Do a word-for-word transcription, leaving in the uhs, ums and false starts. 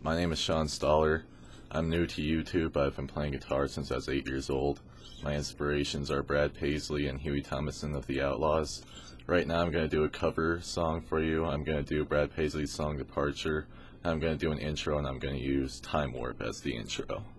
My name is Stahler. I'm new to YouTube, but I've been playing guitar since I was eight years old. My inspirations are Brad Paisley and Huey Thomason of the Outlaws. Right now I'm going to do a cover song for you. I'm going to do Brad Paisley's song Departure. I'm going to do an intro, and I'm going to use Time Warp as the intro.